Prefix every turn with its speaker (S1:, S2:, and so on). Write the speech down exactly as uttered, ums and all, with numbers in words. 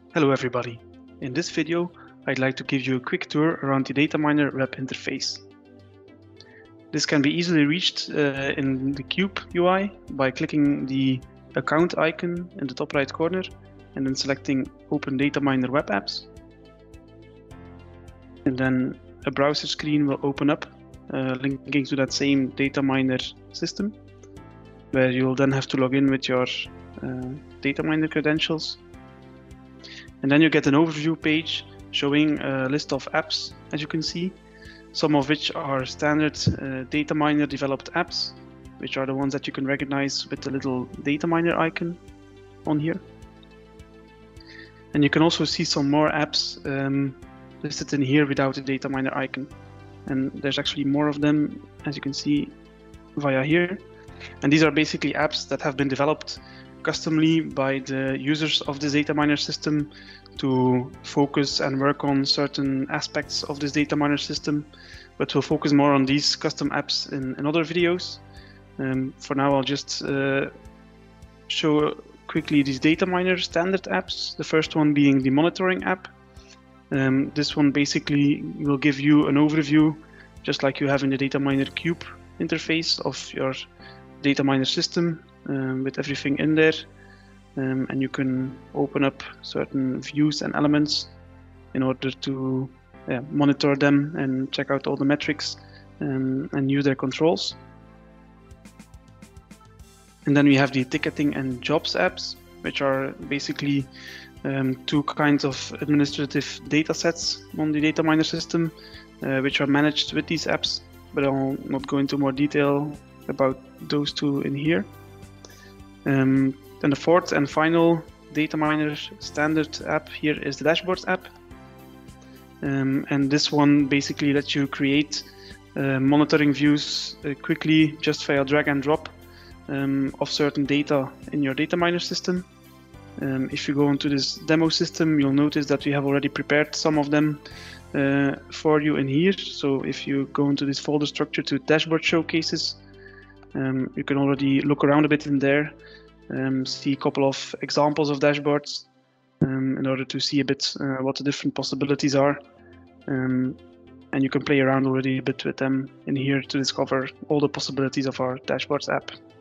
S1: Hello everybody. In this video, I'd like to give you a quick tour around the DataMiner web interface. This can be easily reached uh, in the Cube U I by clicking the account icon in the top right corner and then selecting Open DataMiner Web Apps. And then a browser screen will open up uh, linking to that same DataMiner system, where you'll then have to log in with your uh, DataMiner credentials. And then you get an overview page showing a list of apps, as you can see, some of which are standard uh, DataMiner developed apps, which are the ones that you can recognize with the little DataMiner icon on here. And you can also see some more apps um, listed in here without the DataMiner icon. And there's actually more of them, as you can see, via here. And these are basically apps that have been developed customly by the users of this DataMiner system to focus and work on certain aspects of this DataMiner system, but we'll focus more on these custom apps in, in other videos. Um, for now, I'll just uh, show quickly these DataMiner standard apps, the first one being the monitoring app. Um, this one basically will give you an overview, just like you have in the DataMiner Cube interface, of your DataMiner system um, with everything in there. Um, and you can open up certain views and elements in order to yeah, monitor them and check out all the metrics um, and use their controls. And then we have the ticketing and jobs apps, which are basically um, two kinds of administrative data sets on the DataMiner system, uh, which are managed with these apps, but I'll not go into more detail about those two in here. Um, then the fourth and final DataMiner standard app here is the dashboards app. Um, and this one basically lets you create uh, monitoring views uh, quickly just via drag and drop um, of certain data in your DataMiner system. Um, if you go into this demo system, you'll notice that we have already prepared some of them uh, for you in here. So if you go into this folder structure to dashboard showcases, um, you can already look around a bit in there. Um, see a couple of examples of dashboards um, in order to see a bit uh, what the different possibilities are. Um, and you can play around already a bit with them in here to discover all the possibilities of our dashboards app.